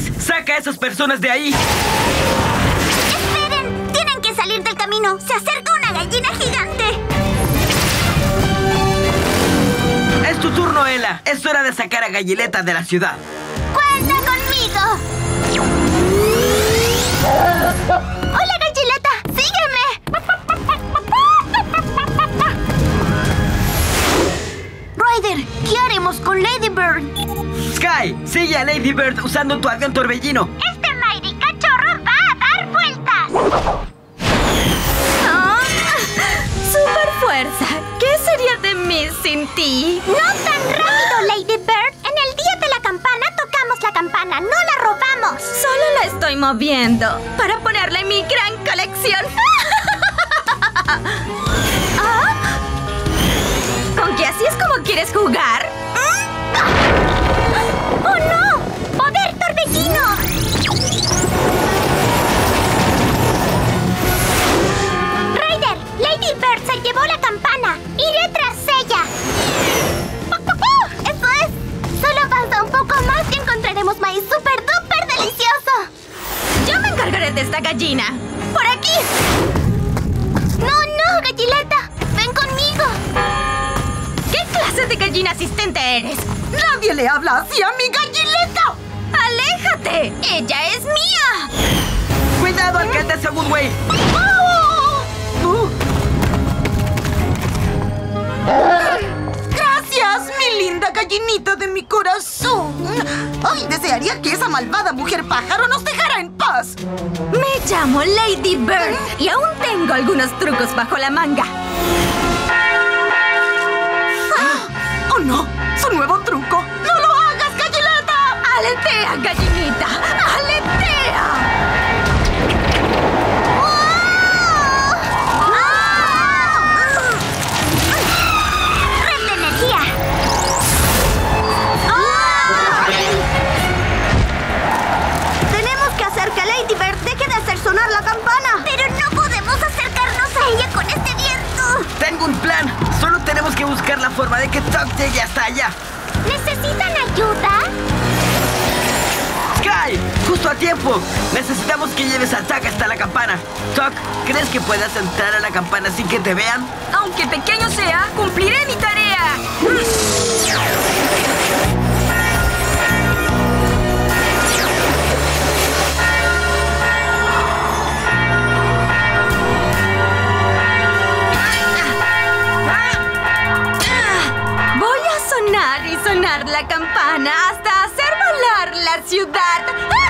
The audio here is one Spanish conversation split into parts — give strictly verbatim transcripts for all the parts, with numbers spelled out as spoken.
Chase, saca a esas personas de ahí. ¡Esperen! Tienen que salir del camino. Se acerca una gallina gigante. Es tu turno, Ela. Es hora de sacar a Gallileta de la ciudad. ¡Cuenta conmigo! ¡Hola, Gallileta! ¡Sígueme! Ryder, ¿qué haremos con Lady Bird? Sky, sigue a Lady Bird usando tu avión torbellino. Este Mighty cachorro va a dar vueltas. Oh, ¡super fuerza! ¿Qué sería de mí sin ti? ¡No tan rápido, Lady Bird! En el día de la campana tocamos la campana, no la robamos. Solo la estoy moviendo para ponerla en mi gran colección. ¿Ah? ¿Con que así es como quieres jugar? ¡Oh, no! ¡Poder torbellino! Ryder, Lady Bird se llevó la campana. ¡Iré tras ella! ¡Eso es! Solo falta un poco más y encontraremos maíz super duper delicioso. Yo me encargaré de esta gallina. ¡Por aquí! ¡No, no, Gallileta! ¡Ven conmigo! ¿Qué clase de gallina asistente eres? ¡Nadie le habla así a mi Gallileta! ¡Aléjate! ¡Ella es mía! ¡Cuidado, alcaldesa Woodway! Uh. ¡Gracias, mi linda gallinita de mi corazón! ¡Ay, desearía que esa malvada mujer pájaro nos dejara en paz! Me llamo Lady Bird y aún tengo algunos trucos bajo la manga. ¡Ah! ¡Oh, no! ¡Su nuevo truco! ¡No lo hagas, Gallileta! ¡Aletea, gallinita! ¡Aletea! ¡Red de energía! Tenemos que hacer que Lady Bird deje de hacer sonar la campana. ¡Pero no podemos acercarnos a ella con este viento! Tengo un plan. Solo tenemos que buscar la forma de que Tuck llegue hasta allá. ¿Necesitan ayuda? ¡Sky! ¡Justo a tiempo! Necesitamos que lleves a Tuck hasta la campana. Tuck, ¿crees que puedas entrar a la campana sin que te vean? Aunque pequeño sea, cumpliré mi tarea. Voy a sonar y sonar la campana hasta hacer volar la ciudad.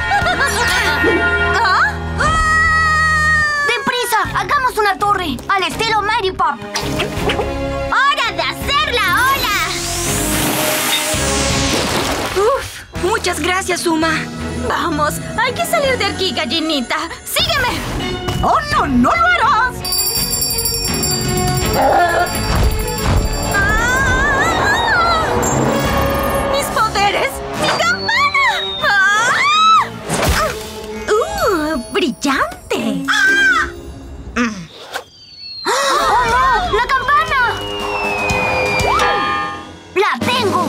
¿Ah? ¡Deprisa! ¡Hagamos una torre! ¡Al estilo Mighty Pop! ¡Hora de hacer la ola! Uf, muchas gracias, Uma. Vamos, hay que salir de aquí, gallinita. ¡Sígueme! ¡Oh, no! ¡No lo harás! ¡Ah! ¡Mis poderes! ¡Mi campana! ¡Ah! ¡Uh! ¡Brillante! ¡Ah! ¡Oh, no! ¡La campana! ¡La tengo!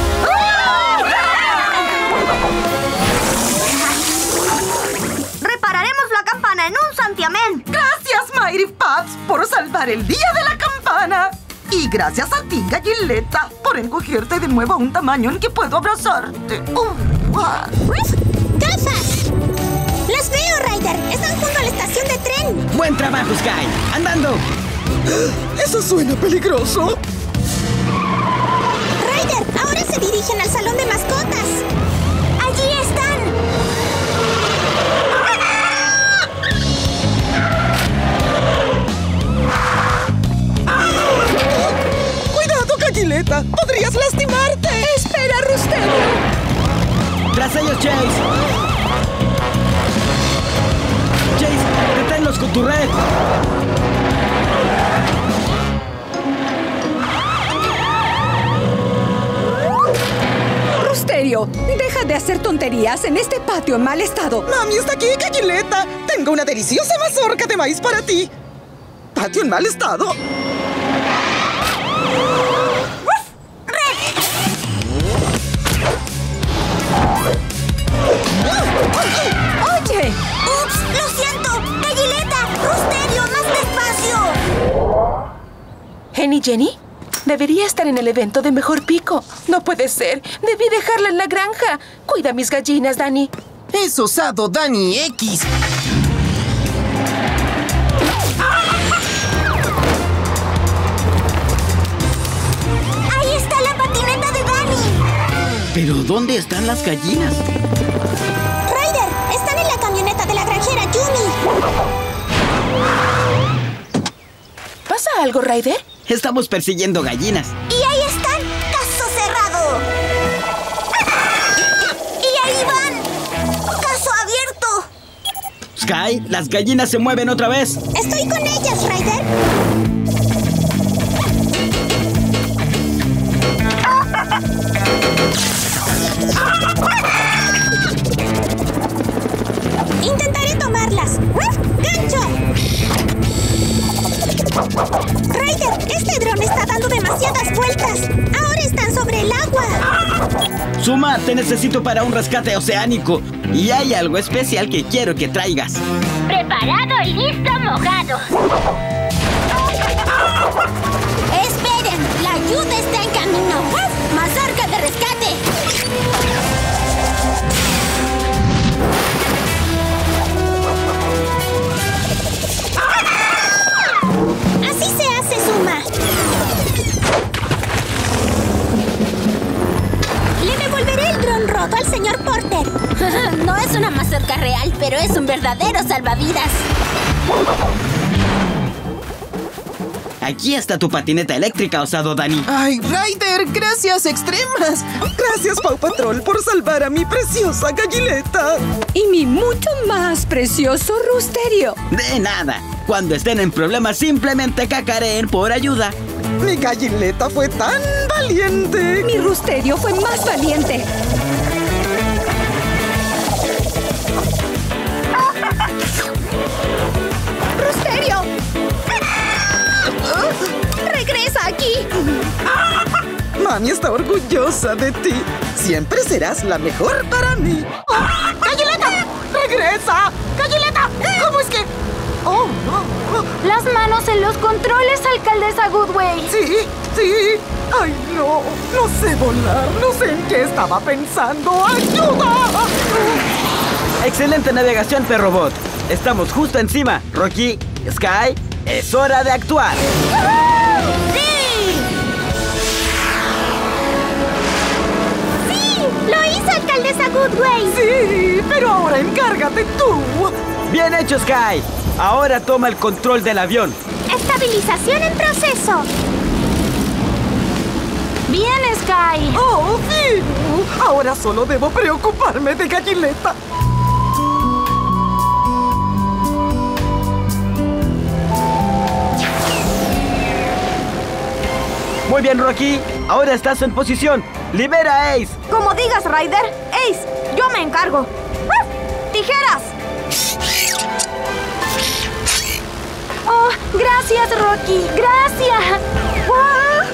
Repararemos la campana en un santiamén. Gracias, Mighty Pops, por salvar el día de la campana. Y gracias a ti, Gallileta, por encogerte de nuevo a un tamaño en que puedo abrazarte. Uh, ah. ¡Gafas! ¡Las veo, Ryder! ¡Están junto a la estación de tren! ¡Buen trabajo, Sky! ¡Andando! Eso suena peligroso. ¡Ryder! ¡Ahora se dirigen al salón de mascotas! ¡Allí están! ¡Cuidado, Gallileta! ¡Podrías lastimarte! ¡Espera, Rusterio! ¡Tras ellos, Chase! Chase, deténlos con tu red. Rusterio, deja de hacer tonterías en este patio en mal estado. ¡Mami está aquí, Gallileta! Tengo una deliciosa mazorca de maíz para ti. ¿Patio en mal estado? Jenny? Debería estar en el evento de Mejor Pico. No puede ser. Debí dejarla en la granja. Cuida mis gallinas, Dani. Es osado, Dani X. ¡Ahí está la patineta de Dani! ¿Pero dónde están las gallinas? ¡Ryder! ¡Están en la camioneta de la granjera Yumi! ¿Pasa algo, Ryder? Estamos persiguiendo gallinas. ¡Y ahí están! ¡Caso cerrado! ¡Y ahí van! ¡Caso abierto! Sky, las gallinas se mueven otra vez. ¡Estoy con ellas, Ryder! Intentaré tomarlas. ¡Gancho! Ryder, este dron está dando demasiadas vueltas. Ahora están sobre el agua. Zuma, te necesito para un rescate oceánico. Y hay algo especial que quiero que traigas. Preparado, listo, mojado. Esperen, la ayuda está en camino. ¡Mazorca de rescate! Así se hace, Zuma. Le devolveré el dron roto al señor Porter. No es una mazorca real, pero es un verdadero salvavidas. Aquí está tu patineta eléctrica, osado Dani. ¡Ay, Ryder! ¡Gracias extremas! Gracias, Paw Patrol, por salvar a mi preciosa gallileta. Y mi mucho más precioso Rusterio. De nada. Cuando estén en problemas, simplemente cacareen por ayuda. Mi gallileta fue tan valiente. Mi Rusterio fue más valiente. ¡Rusterio! ¡Regresa aquí! Mami está orgullosa de ti. Siempre serás la mejor para mí. ¡Oh! ¡Gallileta! ¡Regresa! ¡Gallileta! ¿Cómo es que...? ¡Oh, no! Oh. Las manos en los controles, alcaldesa Goodway. Sí, sí. ¡Ay, no! No sé volar. No sé en qué estaba pensando. ¡Ayuda! Excelente navegación, perrobot. Estamos justo encima. Rocky, Sky, es hora de actuar. ¡Sí! ¡Sí! ¡Lo hizo, alcaldesa Goodway! Sí, pero ahora encárgate tú. Bien hecho, Sky. Ahora toma el control del avión. Estabilización en proceso. Bien, Sky. ¡Oh, sí! Ahora solo debo preocuparme de Gallileta. Muy bien, Rocky. Ahora estás en posición. ¡Libera a Ace! Como digas, Ryder. Ace, yo me encargo. ¡Ah! ¡Tijeras! Oh, gracias, Rocky. Gracias. ¡Ah!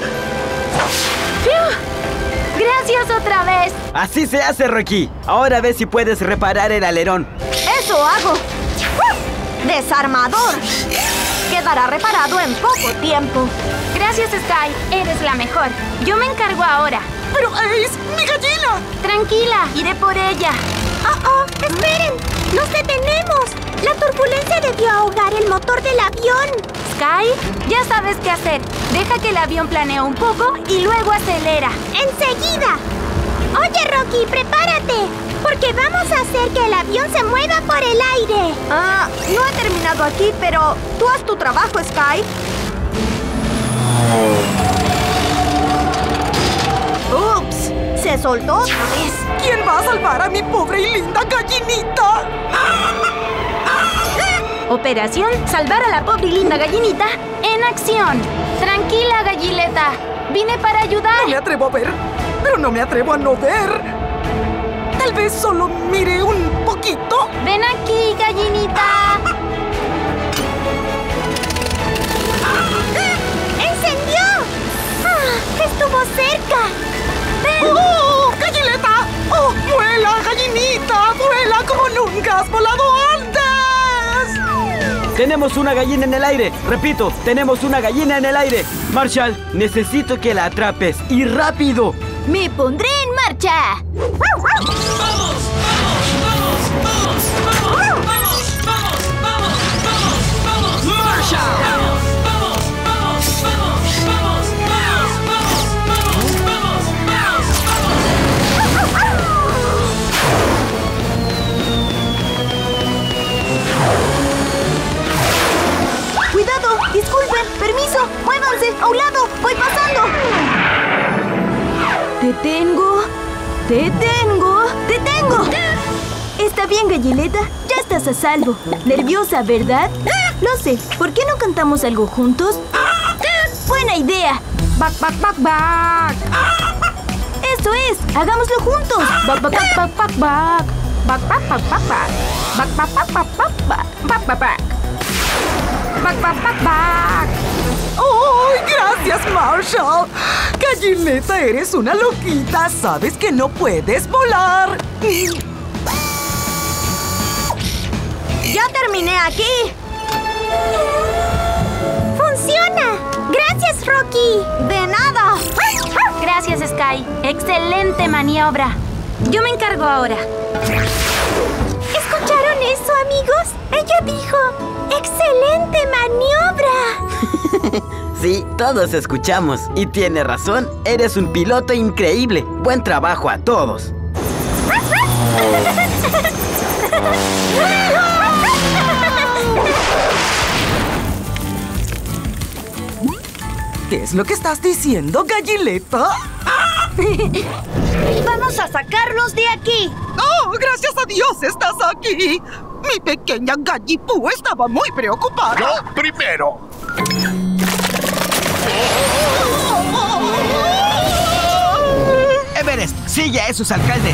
¡Fiu! Gracias otra vez. Así se hace, Rocky. Ahora ve si puedes reparar el alerón. Eso hago. ¡Ah! Desarmador. Quedará reparado en poco tiempo. Gracias, Sky. Eres la mejor. Yo me encargo ahora. ¡Pero Ace, mi gallina! Tranquila, iré por ella. ¡Oh, oh! ¡Esperen! ¡Nos detenemos! La turbulencia debió ahogar el motor del avión. Sky, ya sabes qué hacer. Deja que el avión planee un poco y luego acelera. ¡Enseguida! Oye, Rocky, prepárate. Porque vamos a hacer que el avión se mueva por el aire. Ah, no he terminado aquí, pero tú haz tu trabajo, Sky. Ups, se soltó otra vez. ¿Quién va a salvar a mi pobre y linda gallinita? Operación Salvar a la pobre y linda gallinita en acción. Tranquila, Gallileta. Vine para ayudar. No me atrevo a ver, pero no me atrevo a no ver. Tal vez solo mire un poquito. Ven aquí, gallinita. ¡Encendió! ¡Ah! ¡Estuvo cerca! Ven. ¡Oh, Gallileta! ¡Oh, vuela, gallinita! ¡Vuela como nunca has volado antes! tenemos una gallina en el aire. Repito, tenemos una gallina en el aire. Marshall, necesito que la atrapes. ¡Y rápido! ¡Me pondré en marcha! ¡Vamos! ¡Vamos! ¡Vamos! ¡Vamos! ¡Vamos! ¡Vamos! ¡Vamos! ¡Vamos! ¡Vamos! ¡Vamos! ¡Marshall! ¡Vamos! ¡Vamos! ¡Vamos! ¡Vamos! ¡Vamos! ¡Vamos! ¡Vamos! ¡Cuidado! ¡Disculpen! ¡Permiso! ¡Muévanse! ¡A un lado! ¡Voy pasando! ¡Te tengo! ¡Te tengo! ¡Te tengo! Está bien, Gallileta. Ya estás a salvo. ¿Nerviosa, verdad? Lo sé. ¿Por qué no cantamos algo juntos? ¡Buena idea! ¡Back, back, back, back! ¡Eso es! ¡Hagámoslo juntos! ¡Back, back, back, back, back, back! ¡Back, back, back, back, back! ¡Back, back, back, back, back, back! ¡Back, back, back! ¡Back, back, back, back! ¡Oh, gracias, Marshall! Gallineta, eres una loquita. Sabes que no puedes volar. ¡Ya terminé aquí! ¡Funciona! ¡Gracias, Rocky! ¡De nada! Gracias, Sky. ¡Excelente maniobra! Yo me encargo ahora. ¿Escucharon eso, amigos? Ella dijo, ¡excelente maniobra! Sí, todos escuchamos. Y tiene razón, eres un piloto increíble. Buen trabajo a todos. ¿Qué es lo que estás diciendo, Gallileta? ¡Vamos a sacarlos de aquí! ¡Oh, gracias a Dios estás aquí! Mi pequeña Gallipú estaba muy preocupada. ¡Yo primero! Everest, sigue a esos alcaldes.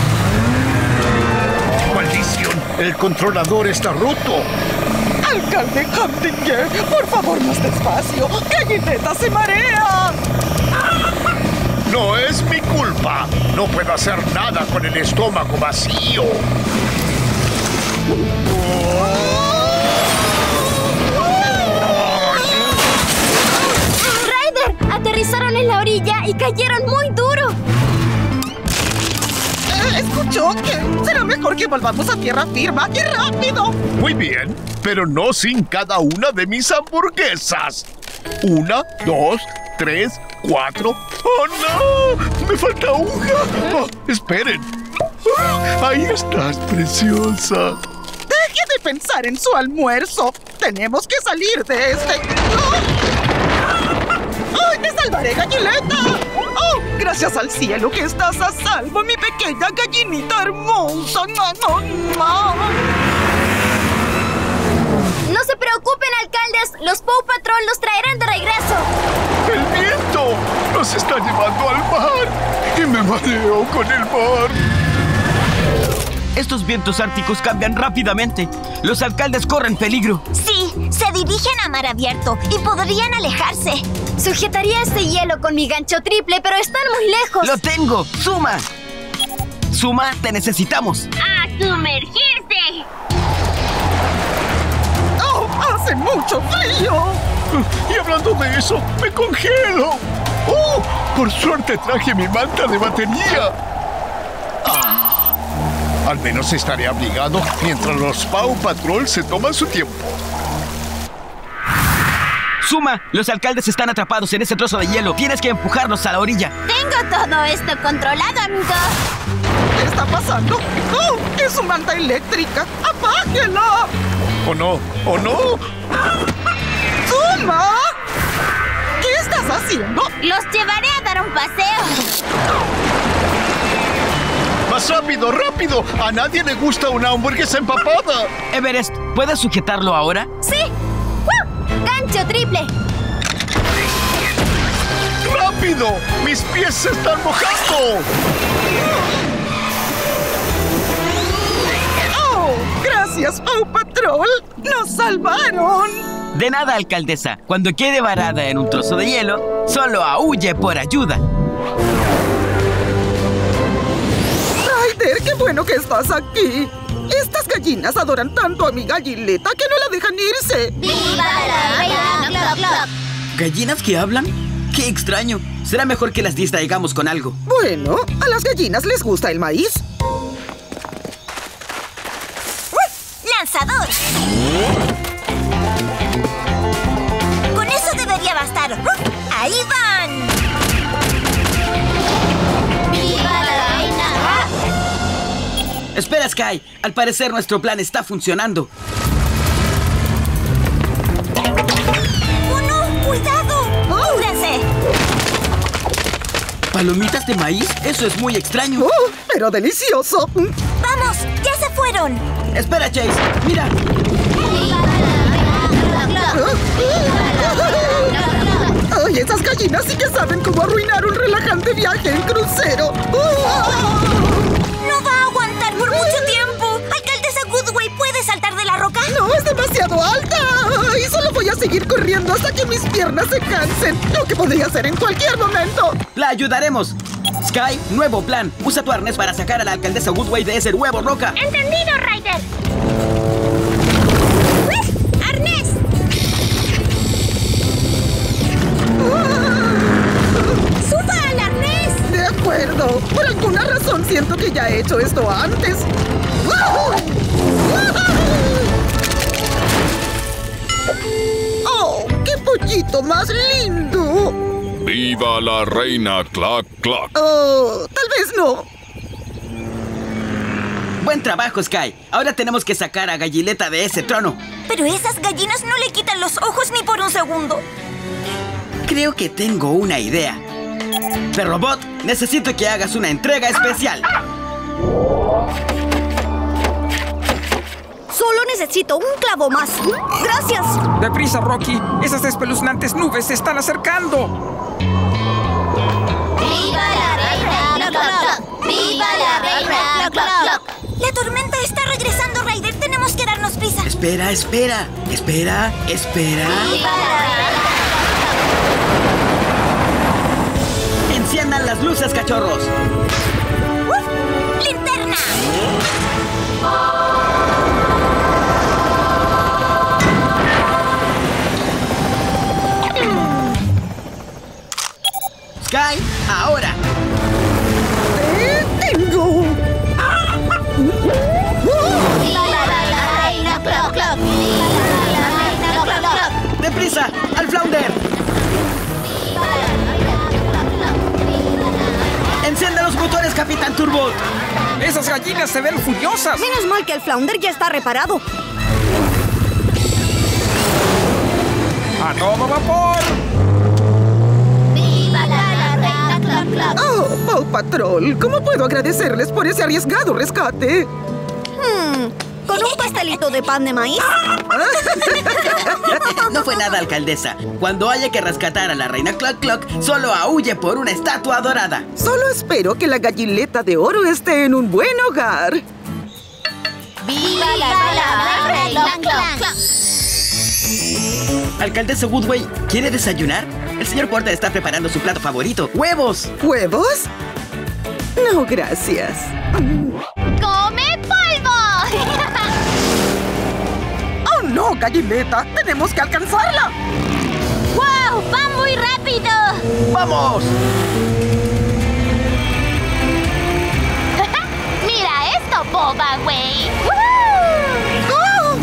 ¡Maldición! El controlador está roto. ¡Alcalde Hamdinger! ¡Por favor, más despacio! ¡Gallileta se marea! No es mi culpa. No puedo hacer nada con el estómago vacío. ¡Ryder! Aterrizaron en la orilla y cayeron muy duro. Eh, ¿Escuchó que será mejor que volvamos a tierra firme? ¡Qué rápido! Muy bien, pero no sin cada una de mis hamburguesas. Una, dos, tres, cuatro. ¡Oh, no! ¡Me falta una! Oh, esperen. Oh, ahí estás, preciosa. Deje de pensar en su almuerzo. Tenemos que salir de este... ¡Oh! ¡Ay, te salvaré, Gallileta! ¡Oh, gracias al cielo que estás a salvo, mi pequeña gallinita hermosa! ¡No, no, no! No se preocupen, alcaldes. Los Paw Patrol los traerán de regreso. ¡El viento nos está llevando al mar! ¡Y me mareo con el mar! Estos vientos árticos cambian rápidamente. Los alcaldes corren peligro. Sí, se dirigen a mar abierto y podrían alejarse. Sujetaría este hielo con mi gancho triple, pero están muy lejos. ¡Lo tengo! ¡Suma! Suma, te necesitamos. ¡A sumergirse! ¡Oh, hace mucho frío! Y hablando de eso, me congelo. ¡Oh! Por suerte traje mi manta de batería. ¡Ah! Al menos estaré abrigado mientras los Paw Patrol se toman su tiempo. Suma, los alcaldes están atrapados en ese trozo de hielo. Tienes que empujarlos a la orilla. Tengo todo esto controlado, amigo. ¿Qué está pasando? ¡Oh! ¡Es su manta eléctrica! ¡Apáguela! ¿O no? ¿O no? ¡Suma! ¿Qué estás haciendo? Los llevaré a dar un paseo. ¡Más rápido, rápido! A nadie le gusta una hamburguesa empapada. Everest, ¿puedes sujetarlo ahora? ¡Sí! ¡Uh! ¡Gancho triple! ¡Rápido! ¡Mis pies se están mojando! ¡Oh! ¡Gracias, Paw Patrol! ¡Nos salvaron! De nada, alcaldesa. Cuando quede varada en un trozo de hielo, solo aúlle por ayuda. ¡Ryder, qué bueno que estás aquí! Estas gallinas adoran tanto a mi gallileta que no la dejan irse. ¡Viva la reina Cloc Cloc! ¿Gallinas que hablan? ¡Qué extraño! Será mejor que las distraigamos con algo. Bueno, a las gallinas les gusta el maíz. ¡Lanzador! Con eso debería bastar. ¡Ahí van! ¡Viva la reina! Espera, Sky. Al parecer nuestro plan está funcionando. ¡Oh, no! ¡Cuidado! ¡Cúbranse! ¿Palomitas de maíz? Eso es muy extraño. ¡Oh, pero delicioso! ¡Vamos! ¡Ya se fueron! Espera, Chase. Mira. ¡Ay, esas gallinas sí que saben cómo arruinar un relajante viaje en crucero! ¡No va a aguantar por mucho tiempo! ¡Alcaldesa Goodway, ¿puede saltar de la roca? ¡No, es demasiado alta! Y solo voy a seguir corriendo hasta que mis piernas se cansen. Lo que podría hacer en cualquier momento. La ayudaremos. Sky, nuevo plan. Usa tu arnés para sacar a la alcaldesa Goodway de ese huevo roca. ¡Entendido, Ryder! ¡Arnés! ¡Suba al arnés! De acuerdo. Por alguna razón siento que ya he hecho esto antes. ¡Oh, qué pollito más lindo! ¡Viva la reina Cloc Cloc! Oh, tal vez no. Buen trabajo, Sky. Ahora tenemos que sacar a Gallileta de ese trono. Pero esas gallinas no le quitan los ojos ni por un segundo. Creo que tengo una idea. Perrobot, necesito que hagas una entrega especial. Solo necesito un clavo más. ¡Gracias! ¡Deprisa, Rocky! ¡Esas espeluznantes nubes se están acercando! ¡Viva la reina Cloc Cloc! ¡Viva la reina Cloc Cloc! La tormenta está regresando, Ryder. Tenemos que darnos prisa. Espera, espera. Espera, espera. ¡Viva la reina! Enciendan las luces, cachorros. ¡Uf! ¡Linterna! Sky, ahora. Eh, tengo. ¡Viva la reina Cloc Cloc! ¡Viva la reina Cloc Cloc! ¡Deprisa! ¡Al Flounder! ¡Encienda los motores, Capitán Turbo! ¡Esas gallinas se ven furiosas! Menos mal que el Flounder ya está reparado. ¡A todo vapor! ¡Viva la reina Cloc Cloc! Oh, Paw Patrol, ¿cómo puedo agradecerles por ese arriesgado rescate? Hmm, ¿con un pastelito de pan de maíz? No fue nada, alcaldesa. Cuando haya que rescatar a la reina Cloc Cloc, solo aúlle por una estatua dorada. Solo espero que la gallileta de oro esté en un buen hogar. ¡Viva la reina Cloc Cloc! Alcaldesa Goodway, ¿quiere desayunar? El señor Porter está preparando su plato favorito, ¡huevos! ¿Huevos? No, gracias. ¡Come polvo! ¡Oh, no, gallileta! ¡Tenemos que alcanzarla! ¡Wow! ¡Va muy rápido! ¡Vamos! ¡Mira esto, Boba, güey! ¡Oh!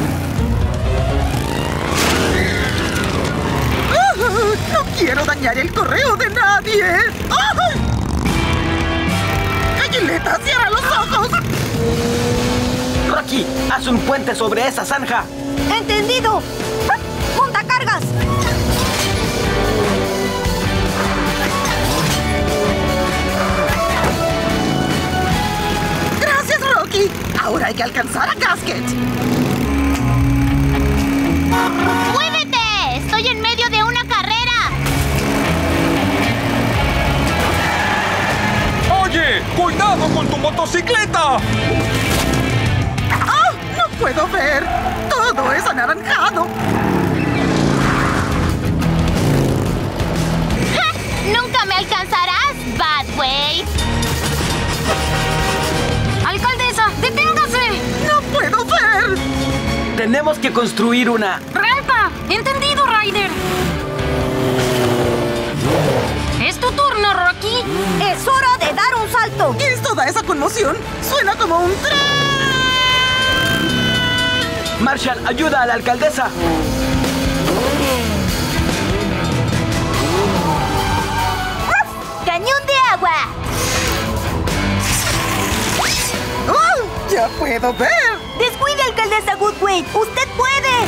¡Oh! ¡No quiero dañar el correo de nadie! ¡Oh! ¡Gallileta, cierra los ojos! Rocky, haz un puente sobre esa zanja. ¡Entendido! ¡Montacargas! ¡Gracias, Rocky! Ahora hay que alcanzar a Gasket. ¡Muévete! ¡Estoy en medio de una carrera! ¡Oye! ¡Cuidado con tu motocicleta! ¡Oh! ¡No puedo ver! ¡Todo es anaranjado! ¡Ja! ¡Nunca me alcanzarás, Badway! ¡Alcaldesa, deténgase! ¡No puedo ver! Tenemos que construir una... ¡Rampa! ¡Entendido, Ryder! ¡Es tu turno, Rocky! ¡Es hora de dar un salto! ¿Qué es toda esa conmoción? ¡Suena como un tren! Marshall, ayuda a la alcaldesa. ¡Cañón de agua! ¡Oh! ¡Ya puedo ver! ¡Descuide, alcaldesa Woodway! ¡Usted puede!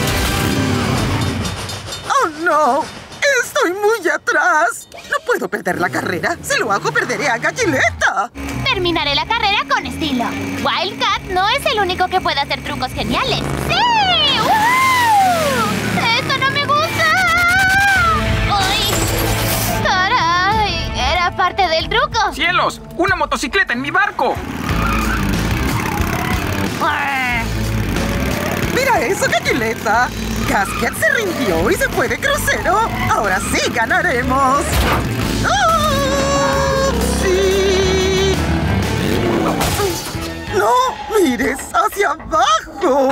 ¡Oh, no! ¡Estoy muy atrás! ¡No puedo perder la carrera! ¡Si lo hago, perderé a Gallileta! Terminaré la carrera con estilo. Wildcat no es el único que puede hacer trucos geniales. ¡Sí! ¡Uh! ¡Esto no me gusta! ¡Ay! ¡Caray! Era parte del truco. ¡Cielos! ¡Una motocicleta en mi barco! ¡Mira eso, Gallileta! Gasket se rindió y se fue de crucero. ¡Ahora sí ganaremos! ¡Oh! ¡Sí! ¡No! ¡Mires hacia abajo!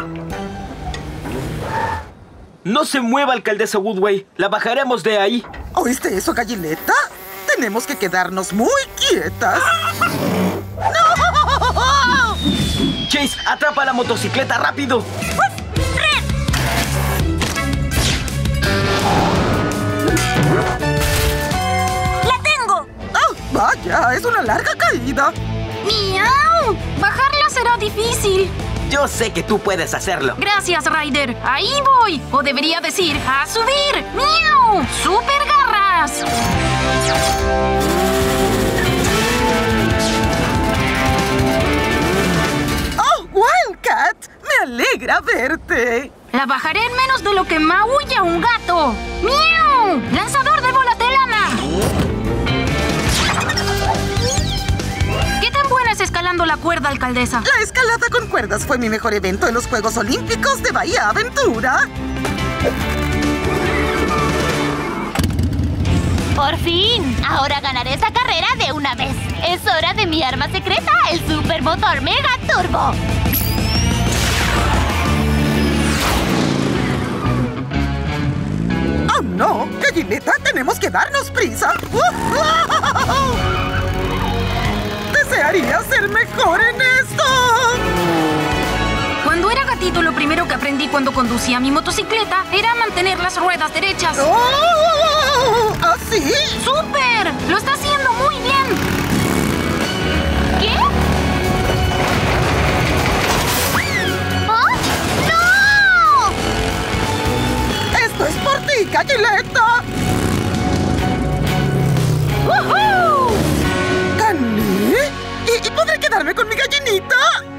No se mueva, alcaldesa Woodway. La bajaremos de ahí. ¿Oíste eso, Gallileta? Tenemos que quedarnos muy quietas. ¡No! Chase, atrapa la motocicleta rápido. ¡La tengo! ¡Oh, vaya! ¡Es una larga caída! ¡Miau! Bajarla será difícil. Yo sé que tú puedes hacerlo. Gracias, Ryder. Ahí voy. O debería decir, ¡a subir! ¡Miau! ¡Super garras! ¡Oh, Wildcat! ¡Me alegra verte! La bajaré en menos de lo que maulla un gato. ¡Miau! ¡Lanzador de bola telana! ¿Qué tan buena es escalando la cuerda, alcaldesa? La escalada con cuerdas fue mi mejor evento en los Juegos Olímpicos de Bahía Aventura. ¡Por fin! Ahora ganaré esa carrera de una vez. Es hora de mi arma secreta, el Supermotor Mega Turbo. ¡Oh, no! Gallileta, tenemos que darnos prisa. ¡Desearía ser mejor en esto! Cuando era gatito, lo primero que aprendí cuando conducía mi motocicleta era mantener las ruedas derechas. ¡Oh! ¿Así? ¡Súper! ¡Lo está haciendo muy bien! ¿Qué? ¿Oh? ¡No! ¡Esto es por ti, Gallileta! ¡Woohoo! ¿Gané? ¿Y, ¿Y podré quedarme con mi gallinita?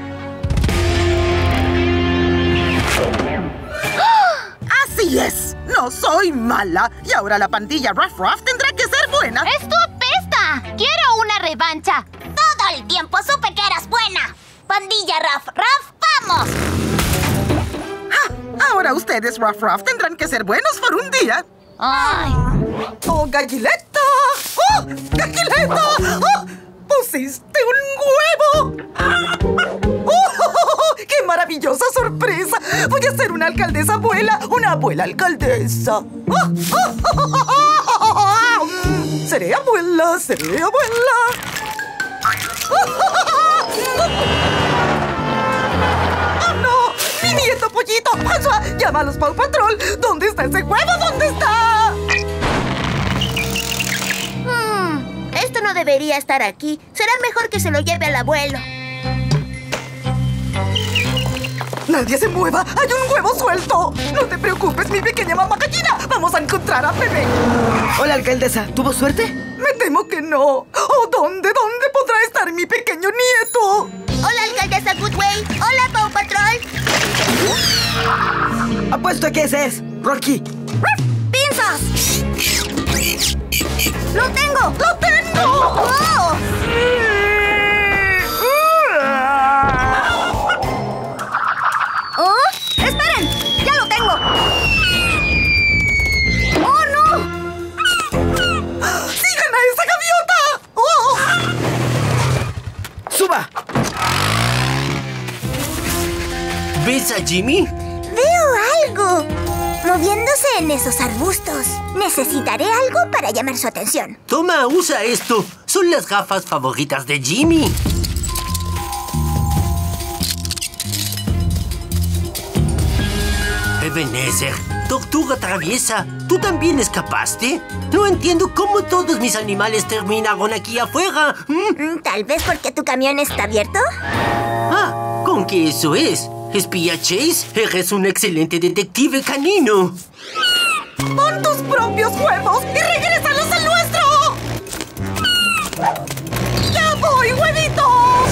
¡Así es! ¡No soy mala! Y ahora la pandilla Ruff Ruff tendrá que ser buena. ¡Esto apesta! ¡Quiero una revancha! Todo el tiempo supe que eras buena. Pandilla Ruff Ruff, ¡vamos! ¡Ah! Ahora ustedes, Ruff Ruff, tendrán que ser buenos por un día. ¡Ay! ¡Oh, Gallileta! ¡Oh, Gallileta! ¡Oh! ¡Pusiste un huevo! ¡Oh, qué maravillosa sorpresa! Voy a ser una alcaldesa abuela, una abuela alcaldesa. ¡Oh, oh, oh, oh, oh! Seré abuela, seré abuela. ¡Oh, no! ¡Mi nieto pollito! ¡François! ¡Llama a los Paw Patrol! ¿Dónde está ese huevo? ¿Dónde está? Hmm, esto no debería estar aquí. Será mejor que se lo lleve al abuelo. ¡Nadie se mueva! ¡Hay un huevo suelto! ¡No te preocupes, mi pequeña mamá gallina! ¡Vamos a encontrar a bebé! Hola, alcaldesa. ¿Tuvo suerte? Me temo que no. ¿O dónde, dónde podrá estar mi pequeño nieto? Hola, alcaldesa Goodway. Hola, Paw Patrol. Apuesto a que ese es Rocky. ¡Pinzas! ¡Lo tengo! ¡Lo tengo! ¡Oh! ¿Oh? ¡Esperen! ¡Ya lo tengo! ¡Oh, no! ¡Sigan a esa gaviota! ¡Oh! ¡Suba! ¿Ves a Jimmy? Veo algo moviéndose en esos arbustos. Necesitaré algo para llamar su atención. Toma, usa esto. Son las gafas favoritas de Jimmy. Ebenezer, tortuga traviesa, ¿tú también escapaste? No entiendo cómo todos mis animales terminaron aquí afuera. ¿Mm? Tal vez porque tu camión está abierto. Ah, ¿con qué eso es? Espía Chase, eres un excelente detective canino. ¡Pon tus propios huevos y regrésalos al nuestro! ¡Ya voy, huevitos!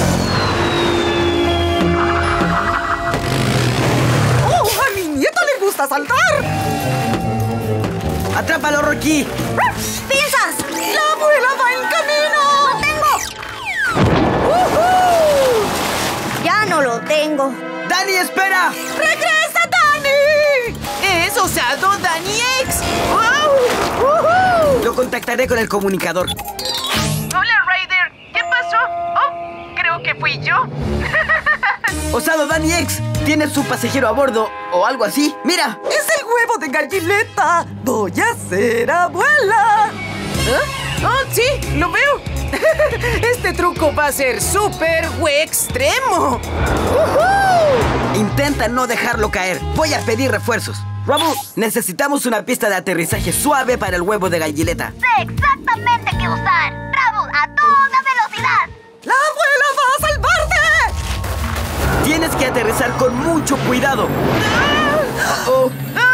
¡Oh, a mi nieta le gusta saltar! ¡Atrápalo, Rocky! ¡Pinzas! ¡La abuela va en camino! ¡Lo tengo! ¡Uh-huh! Ya no lo tengo. ¡Dani, espera! ¡Regresa, Dani! ¡Es osado Danny X! ¡Wow! ¡Uh-huh! Lo contactaré con el comunicador. Hola, Ryder. ¿Qué pasó? Oh, creo que fui yo. Osado Danny X, ¿tienes un pasajero a bordo o algo así? ¡Mira! ¡Es el huevo de Gallileta! ¡Voy a ser abuela! ¿Eh? ¡Oh, sí! ¡Lo veo! Este truco va a ser súper extremo. ¡Uh-huh! Intenta no dejarlo caer. Voy a pedir refuerzos. Rubble, necesitamos una pista de aterrizaje suave para el huevo de Gallileta. Sé exactamente qué usar. Rubble, a toda velocidad. ¡La abuela va a salvarte! Tienes que aterrizar con mucho cuidado. Uh-oh.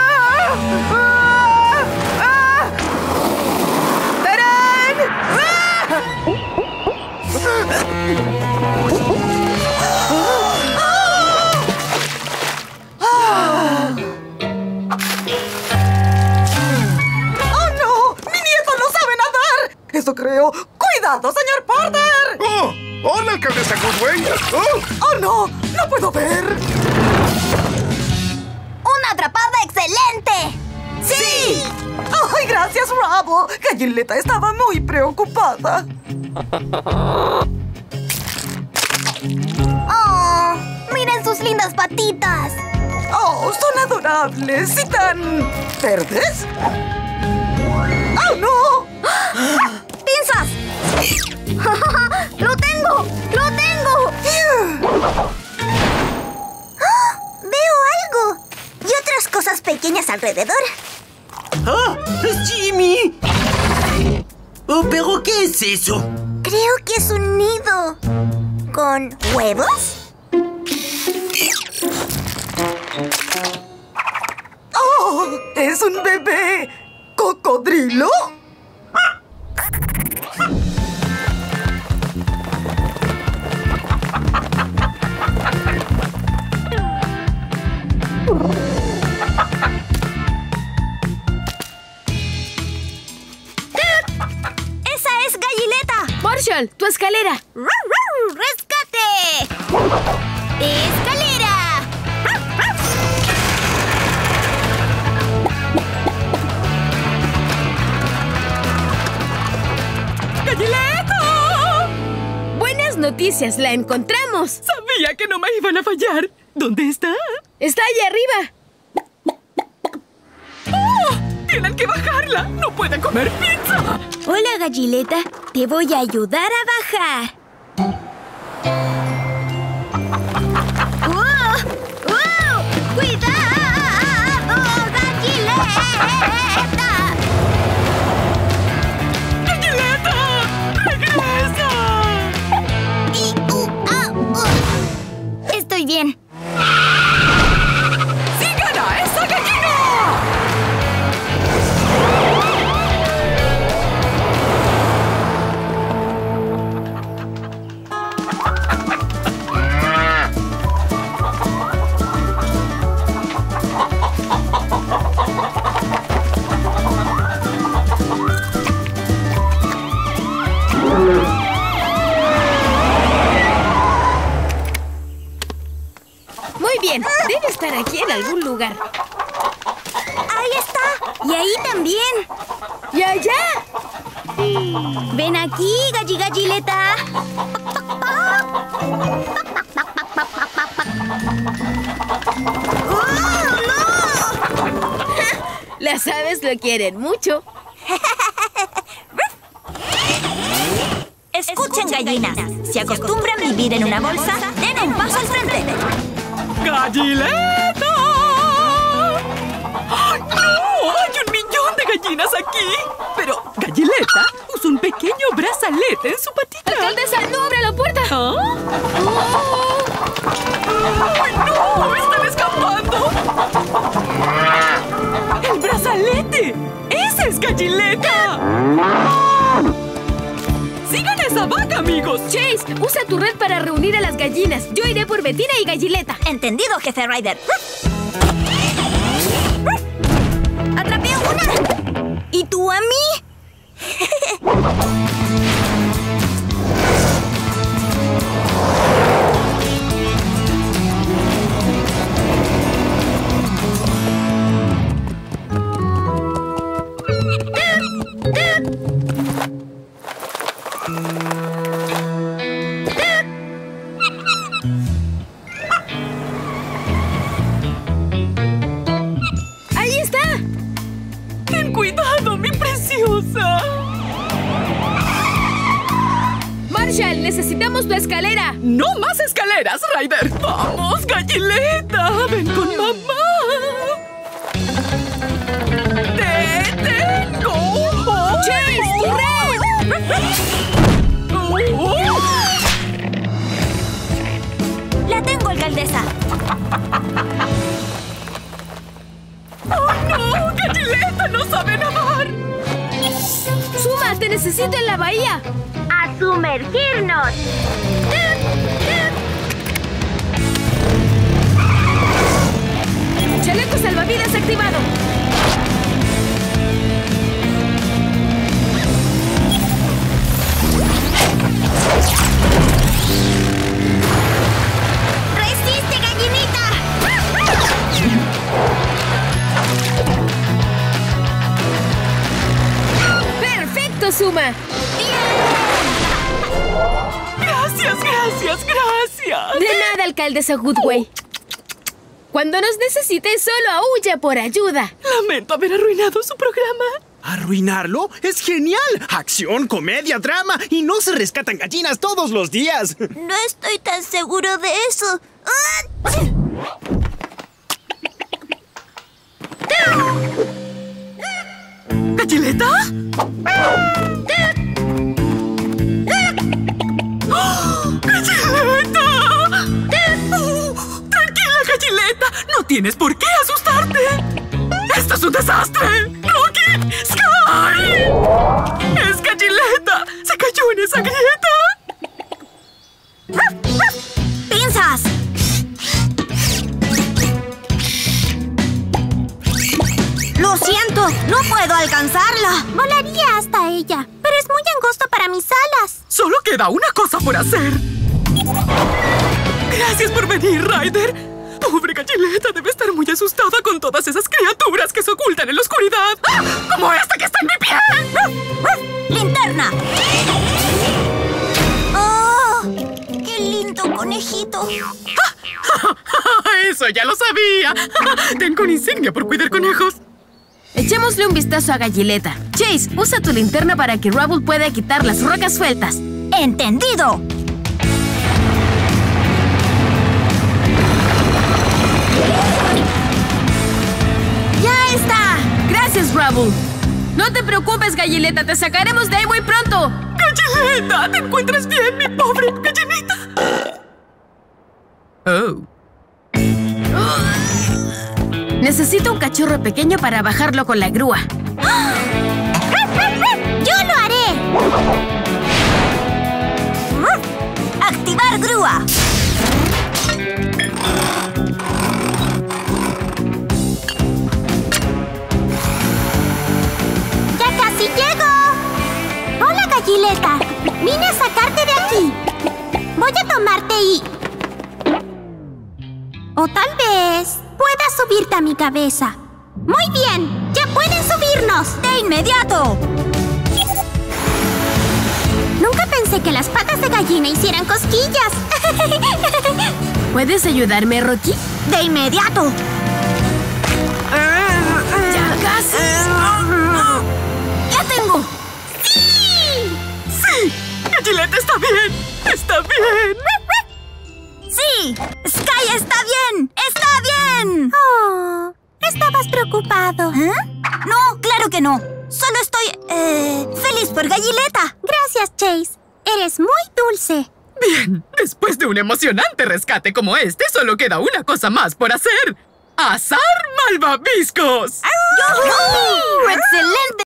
¡Oh, no! ¡Mi nieto no sabe nadar! ¡Eso creo! ¡Cuidado, señor Porter! ¡Oh! ¡Hola, alcaldesa Goodway! ¡Oh! ¡Oh, no! ¡No puedo ver! ¡Una atrapada excelente! ¡Sí! ¡Ay, gracias, Rubble! Gallileta estaba muy preocupada. ¡Oh! ¡Miren sus lindas patitas! ¡Oh, son adorables y tan... verdes! ¡Oh, no! ¡Pinzas! ¡Lo tengo! ¡Lo tengo! ¡Oh! ¡Veo algo! Y otras cosas pequeñas alrededor. ¡Ah! ¡Es Jimmy! Oh, ¿pero qué es eso? Creo que es un nido. ¿Con huevos? ¡Oh! ¡Es un bebé! ¿Cocodrilo? ¡Esa es Gallileta! Marshall, tu escalera. ¡Rescate! ¡Escalera! ¡Gallileta! Buenas noticias, la encontramos. Sabía que no me iban a fallar. ¿Dónde está? Está allá arriba. ¡Oh! ¡Tienen que bajarla! ¡No pueden comer pizza! Hola, Gallileta. Te voy a ayudar a bajar. ¡Oh! ¡Oh! ¡Cuidado, Gallileta! ¡Gallileta! ¡Regresa! Y, uh, ah, uh. Estoy bien. ¡Sigan a esa gallina! Muy bien. Debe estar aquí en algún lugar. Ahí está. Y ahí también. ¡Y allá! Ven aquí, Galli Gallileta. sabes, lo quieren mucho. Escuchen, gallinas. Si acostumbran vivir en una bolsa, den un paso al frente. ¡Gallileta! ¡Ay, no! ¡Hay un millón de gallinas aquí! Pero Gallileta usa un pequeño brazalete en su patita. ¡Alcaldesa, no abra la puerta! ¿Ah? Oh. ¡Ay, no! ¡Están escapando! ¡El brazalete! ¡Ese es Gallileta! ¡Sigan a esa vaca, amigos! Chase, usa tu red para reunir a las gallinas. Yo iré por Bettina y Gallileta. Entendido, jefe Ryder. ¡Atrapé una! ¿Y tú a mí? ¡Ahí está! ¡Ten cuidado, mi preciosa! Marshall, necesitamos tu escalera. ¡No más escaleras, Ryder! ¡Vamos, Gallileta! ¡Ven con mamá! ¡Te tengo! ¡Oh! ¡Chase, tu red! ¡Oh! La tengo, alcaldesa. ¡Oh, no! ¡Gallileta no sabe nadar! ¡Suma, te necesito en la bahía! ¡A sumergirnos! ¡Chaleco salvavidas activado! ¡Resiste, gallinita! ¡Perfecto, Suma! ¡Gracias, gracias, gracias! De nada, alcaldesa Goodway. Cuando nos necesite, solo aúlla por ayuda. Lamento haber arruinado su programa. ¿Arruinarlo? ¡Es genial! Acción, comedia, drama y no se rescatan gallinas todos los días. No estoy tan seguro de eso. ¿Gallileta? ¡Oh! ¡Gallileta! Oh, tranquila, Gallileta. No tienes por qué asustarte. ¡Esto es un desastre! ¡Rocky! ¡Sky! ¡Es Gallileta! ¡Se cayó en esa grieta! ¡Pinzas! Lo siento, no puedo alcanzarla. Volaría hasta ella, pero es muy angosto para mis alas. Solo queda una cosa por hacer. Gracias por venir, Ryder. Pobre Gallileta debe estar muy asustada con todas esas criaturas que se ocultan en la oscuridad. ¡Ah! ¡Como esta que está en mi piel! ¡Linterna! ¡Oh! ¡Qué lindo conejito! ¡Eso ya lo sabía! Tengo una insignia por cuidar conejos. Echémosle un vistazo a Gallileta. Chase, usa tu linterna para que Rubble pueda quitar las rocas sueltas. ¡Entendido! ¡Ya está! ¡Gracias, Rubble! No te preocupes, Gallileta. Te sacaremos de ahí muy pronto. ¡Gallileta! ¿Te encuentras bien, mi pobre gallinita? Oh. Necesito un cachorro pequeño para bajarlo con la grúa. ¡Yo lo haré! ¡Activar grúa! ¡Ya casi llego! ¡Hola, Gallileta! Vine a sacarte de aquí. Voy a tomarte y... O tal vez puedas subirte a mi cabeza. ¡Muy bien! ¡Ya pueden subirnos! ¡De inmediato! Nunca pensé que las patas de gallina hicieran cosquillas. ¿Puedes ayudarme, Rocky? ¡De inmediato! ¡Ya haces? ¡Ya tengo! ¡Sí! ¡Sí! ¡Gallileta está bien! ¡Está bien! ¡Sí! ¡Sky está bien! ¡Está bien! Oh, estabas preocupado. ¿Eh? No, claro que no. Solo estoy, eh, feliz por Gallileta. Gracias, Chase. Eres muy dulce. Bien, después de un emocionante rescate como este, solo queda una cosa más por hacer. ¡Asar malvaviscos! ¡Excelente!